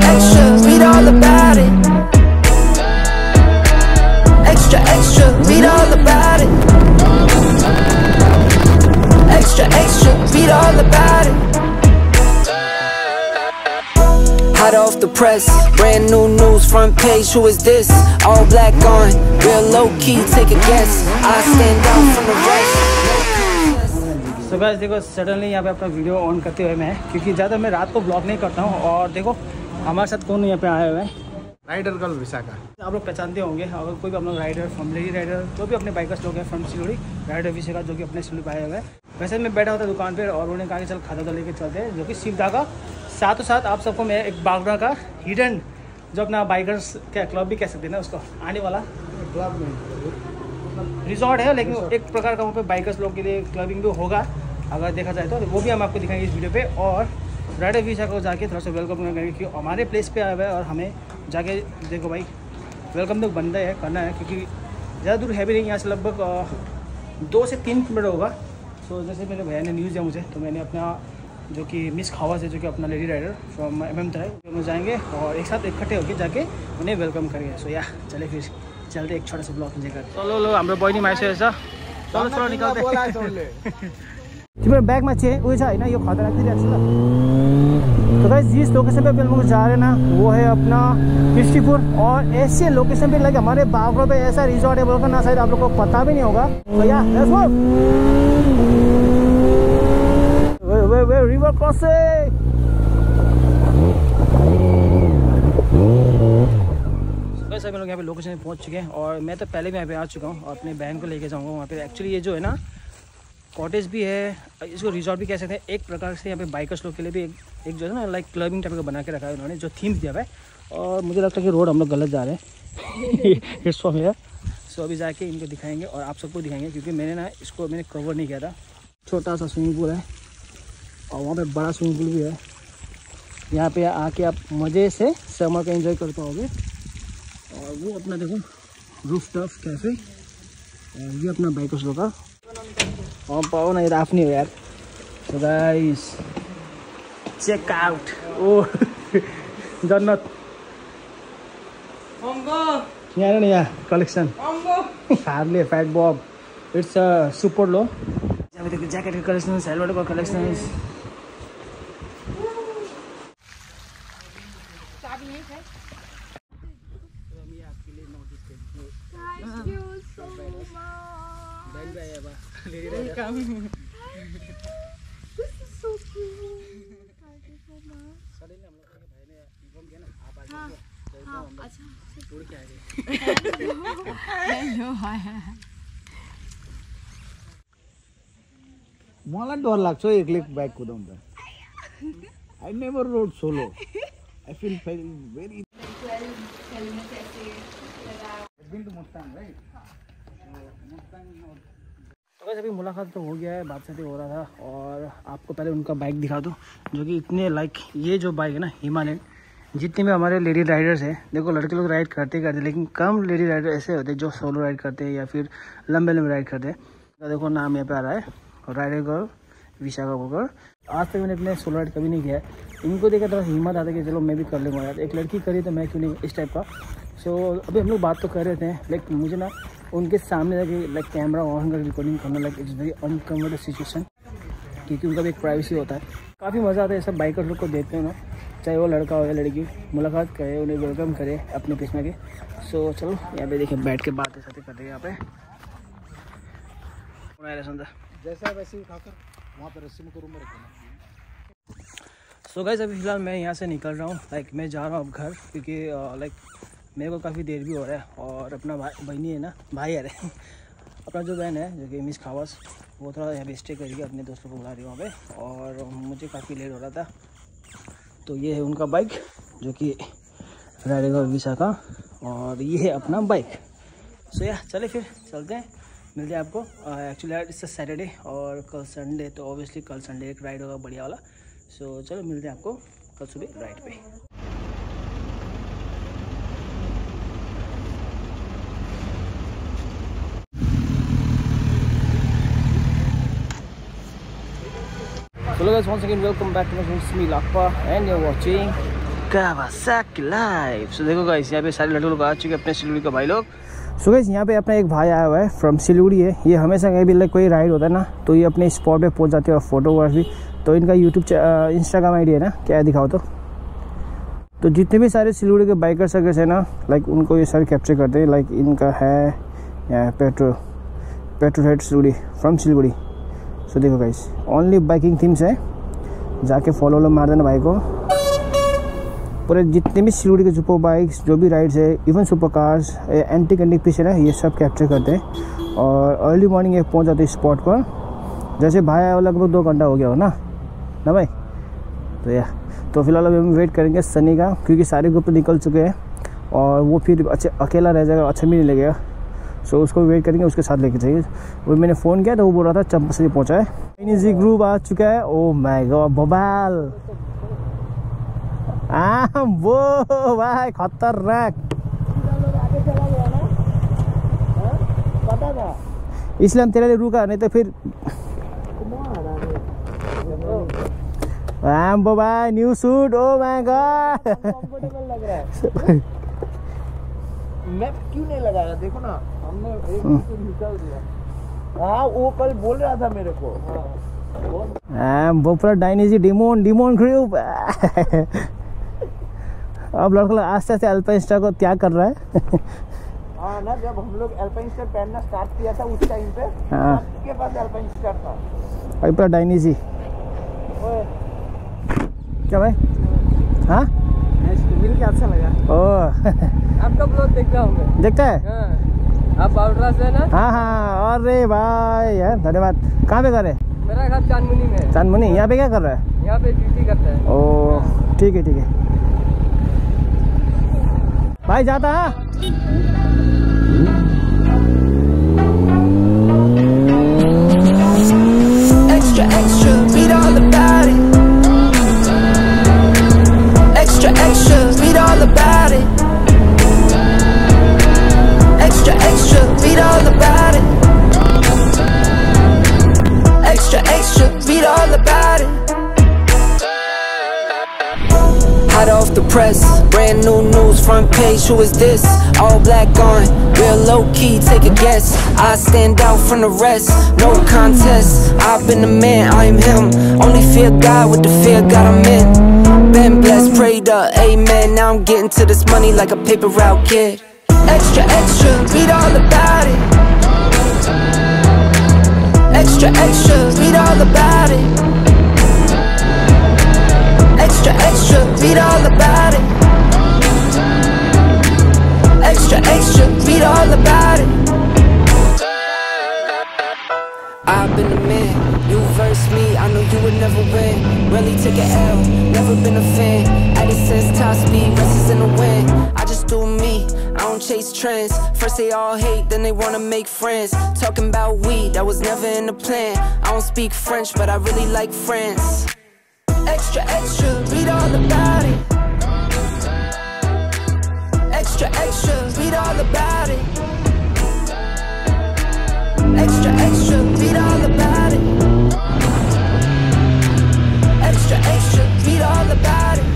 extra, read all about it. Extra, extra, read all about it. Extra, extra, read all about it. Hot off the press, brand new news, front page, who is this? All black on, real low key, take a guess. I stand out from the rest. So guys देखो suddenly यहाँ पे अपना video on करते हुए मैं, क्योंकि ज़्यादा मैं रात को ब्लॉग नहीं करता हूँ। और देखो हमारे साथ कौन यहाँ पे आए हुए हैं, राइडर गर्ल विशाखा। आप लोग पहचानते होंगे अगर कोई भी अपना राइडर फ्रॉम लेडी राइडर, जो भी अपने बाइकर्स लोग हैं फ्रॉम सिलोड़ी, राइडर विशाखा जो कि अपने सिलोड़ी आए हुए हैं। वैसे मैं बैठा होता दुकान पर और उन्होंने कहा कि चल खाता लेके चलते हैं, जो कि शिवदा का। साथों साथ आप सबको मैं एक बागड़ा का हिडन जो अपना बाइकर्स क्या क्लब भी कह सकते हैं ना उसको, आने वाला क्लब में रिजॉर्ट है, लेकिन एक प्रकार का वहाँ पे बाइकर्स लोग के लिए क्लबिंग भी होगा अगर देखा जाए तो, वो भी हम आपको दिखाएंगे इस वीडियो पे। और राइडर विशाखा को जाके थोड़ा सा वेलकम करेंगे, क्योंकि हमारे प्लेस पे आया हुआ है और हमें जाके देखो भाई वेलकम तो बनता है, करना है, क्योंकि ज़्यादा दूर है भी नहीं यहाँ से, लगभग 2 से 3 किलोमीटर होगा। सो जैसे मेरे भैया ने न्यूज़ दिया मुझे, तो मैंने अपना जो कि मिस खावास है, जो कि अपना लेडी राइडर फ्रॉम MM है, दोनों जाएंगे और एक साथ इकट्ठे होकर जाके उन्हें वेलकम करेंगे। सो या चले फिर चलते एक छोटा सा ब्लॉग एंजॉय करते। चलो लो हाम्रो बहिनी माइस ऐसा चलो चलो निकलते तिम्रो ब्यागमा चाहिँ उयो छ होइन, यो खतरा राखिदिइरहेको छ ल। तो गाइस जिस लोकेशन पे हम लोग जा रहे हैं ना वो है अपना किस्तीपुर, और ऐसे लोकेशन पे लाइक हमारे बागड़ों पे ऐसा रिजॉर्ट है बोलकर ना शायद आप लोग को पता भी नहीं होगा। तो या लेट्स गो रिवर क्रॉसिंग। वैसे हम लोग यहाँ पे लोकेशन में पहुँच चुके हैं, और मैं तो पहले भी यहाँ पे आ चुका हूँ और अपने बहन को लेके जाऊँगा वहाँ पे। एक्चुअली ये जो है ना कॉटेज भी है, इसको रिजॉर्ट भी कह सकते हैं एक प्रकार से। यहाँ पे बाइकर्स लोग के लिए भी एक जो है ना लाइक क्लबिंग टाइप का बना के रखा है उन्होंने, जो थीम दिया हुआ है। और मुझे लगता है कि रोड हम लोग गलत जा रहे हैं हिस्सों में। सो अभी जाके इनको दिखाएंगे और आप सबको दिखाएंगे, क्योंकि मैंने कवर नहीं किया था। छोटा सा स्विमिंग पूल है और वहाँ पे बड़ा स्विमिंग पूल भी है। यहाँ पे आके आप मज़े से समर का एंजॉय कर पाओगे। और वो अपना देखो रूफ टॉप कैफे, ये अपना बाइकर्स लोग का। और पाओ ना ये तो आफ्नै हो यार। So guys check out, oh जन्नत यहाँ ना यहाँ collection Harley fat bob, it's super low. अभी देखो ज्याकेट का कलेक्सन, हेलमेट का कलेक्सन। मलाई डर लाग्छ एक्लै बाइक कुदाउँदा। I never rode solo, I feel very तो वैसे अभी मुलाकात तो हो गया है, बातचीत हो रहा था। और आपको पहले उनका बाइक दिखा दूँ, जो कि इतने लाइक ये जो बाइक है ना हिमालयन, जितने भी हमारे लेडी राइडर्स हैं, देखो लड़के लोग राइड करते लेकिन कम लेडी राइडर ऐसे होते हैं जो सोलो राइड करते हैं या फिर लंबे राइड करते हैं। तो देखो नाम यहाँ पे आ रहा है राइडर गर्ल विशाखा होकर। आज तक मैंने अपने सोलो राइड कभी नहीं किया है। इनको देखा थोड़ा हिम्मत आता है कि चलो मैं भी कर लूँगा यार, एक लड़की करी तो मैं क्यों नहीं, इस टाइप का। सो अभी हम लोग बात तो कर रहे थे, लेकिन मुझे ना उनके सामने जाके लाइक कैमरा ऑन कर रिकॉर्डिंग करना like it's very uncomfortable situation, क्योंकि उनका भी एक प्राइवेसी होता है। काफ़ी मज़ा आता है सब बाइकर लोग को देखते हैं ना, चाहे वो लड़का हो या लड़की, मुलाकात करे, उन्हें वेलकम करे अपने प्लेस में के। सो चलो यहाँ पे देखिए बैठ के बातें साथी कर रहे हैं यहाँ पे। जैसा वैसे ही खाकर वहाँ पर रस्सी में करूँ मैं रखना। सो गाइस अभी फ़िलहाल मैं यहाँ से निकल रहा हूँ, लाइक मैं जा रहा हूँ अब घर, क्योंकि लाइक मेरे को काफ़ी देर भी हो रहा है। और अपना बहनी है ना, भाई है अपना जो बहन है जो कि मिस खावास, वो थोड़ा यहाँ पे स्टे करेगी, अपने दोस्तों को बुला रही है वहाँ पे। और मुझे काफ़ी लेट हो रहा था, तो ये है उनका बाइक जो कि राइडर विशाखा, और ये है अपना बाइक। सो या चले फिर चलते हैं, मिलते हैं आपको। एक्चुअली इट्स सैटरडे और कल संडे, तो ऑब्वियसली कल संडे एक राइड होगा बढ़िया वाला। सो चलो मिलते हैं आपको कल सुबह राइड पे। So guys, once again welcome back to my channel, it's me Lakpa and you're watching Kawasaki live. So देखो गाइस यहाँ पे सारे लड़के लोग आ चुके हैं अपने सिलीगुड़ी का भाई लोग। सो गाइस यहाँ पे अपना एक भाई आया हुआ है फ्रॉम सिलीगुड़ी है। ये हमेशा कहीं भी कोई राइड होता है ना तो ये अपने स्पॉट पे पहुँच जाते हैं और फोटोग्राफी। तो इनका यूट्यूब इंस्टाग्राम आईडी है ना, क्या है दिखाओ तो जितने भी सारे सिलीगुड़ी के बाइकर सर्कस है ना लाइक उनको ये सारे कैप्चर करते हैं। लाइक इनका है यहाँ petrol head Siliguri from Siliguri. So देखो गाइस ओनली बाइकिंग थीम्स है, जाके फॉलो मार देना भाई को। पूरे जितने भी सिलीगुड़ी के सुपर बाइक्स जो भी राइड्स है, इवन सुपर कार्स, एंटी पीस है ना, ये सब कैप्चर करते हैं। और अर्ली मॉर्निंग ये पहुँच जाते हैं स्पॉट पर। जैसे भाई आया लगभग 2 घंटा हो गया हो ना भाई। तो फिलहाल अभी हम वेट करेंगे सनी का, क्योंकि सारे ग्रुप तो निकल चुके हैं और वो फिर अकेला रह जाएगा, अच्छा भी नहीं लगेगा। सो उसको वेट करेंगे, उसके साथ लेके जाइए। वो मैंने फ़ोन किया तो वो बोल रहा था चंपासरी पहुँचा है। इनिजी ग्रुप आ चुका है। ओ माय गॉड बबाल वो भाई खतरनाक, इसलिए हम तेरे लिए रुका, नहीं तो फिर बाबा new suit. Oh my god comfortable लग रहा है। मैप क्यों नहीं लगाया? देखो ना हमने एक निकाल दिया। हाँ वो कल बोल रहा था मेरे को। वो पूरा डायनेजी डिमोन ग्रुप। अब लड़का आस्ते आस्ते अल्पाइन स्टार को त्याग कर रहा है। हाँ ना, जब हम लोग अल्पाइन स्टार पहनना स्टार्ट किया था उस टाइम पे सबके पास अल्पाइन स्टार था। अभी पूरा डायनेजी। क्या भाई? हाँ मिल के अच्छा लगा। ओह आपका ब्लॉग देखता हूँ मैं। देखता है? आप बाउड्रा से ना? हाँ अरे भाई यार धन्यवाद। कहाँ पे कर रहे? मेरा घर चांदमुनी में है। चांदमुनी? यहाँ पे क्या कर रहा है? यहाँ पे ड्यूटी करता है। ओह ठीक है भाई। जाता है Extra, extra, read all about it. Extra, extra, read all about it. Extra, extra, read all about it. Extra, extra, read all about it. Hot off the press, brand new news, front page, who is this? All black on, real low key, take a guess. I stand out from the rest, no contest. I've been the man, I am him. Only fear God with the fear God I'm in. Been blessed, prayed up, amen. Now I'm getting to this money like a paper route kid. Extra, extra, read all about it. Extra, extra, read all about it. Extra, extra, read all about it. Extra, extra, read all about it. I've been the man, you verse me, I know you would never win. Really take an L, never been a fan. Added sense, top speed, races in the wind. I just do me, I don't chase trends. First they all hate, then they wanna make friends. Talking about weed, that was never in the plan. I don't speak French, but I really like friends. Extra, extra, read all about it. Extra, extra, read all about it. Extra, extra, read all about it. Extra, extra, read all about it.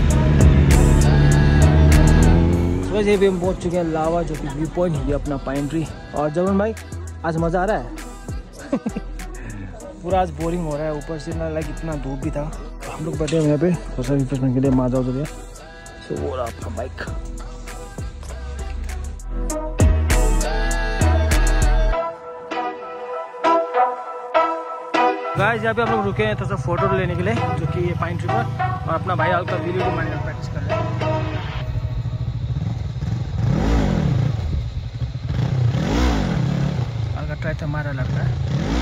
वैसे भी हम पहुंच चुके हैं लावा, जो कि view point है अपना पाइन ट्री। और जबन भाई आज मज़ा आ रहा है। पूरा आज बोरिंग हो रहा है, ऊपर से ना लाइक इतना धूप भी था। हम लोग बैठे हैं यहाँ पे थोड़ा सा रिफ्रेशमेंट के लिए, मजा उतर गया। सो वो रहा अपना बाइक। गाइस यहाँ पे हम लोग रुके हैं थोड़ा सा फोटो लेने के लिए, जो कि ये पाइन ट्री पर। और अपना भाई हल्का वीडियो बनाने का प्रैक्टिस कर रहे हैं। हल्का ट्राई तो मारा लगता है।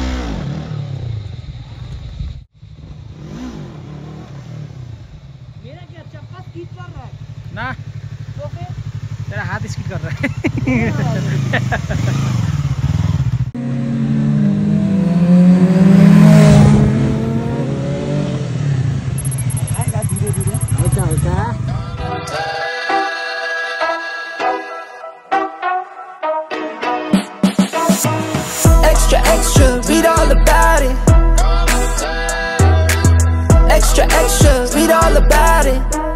ना तो तेरा हाथ स्किट कर रहा है। Extra, extra, read all about it. Extra, extra, read all about it.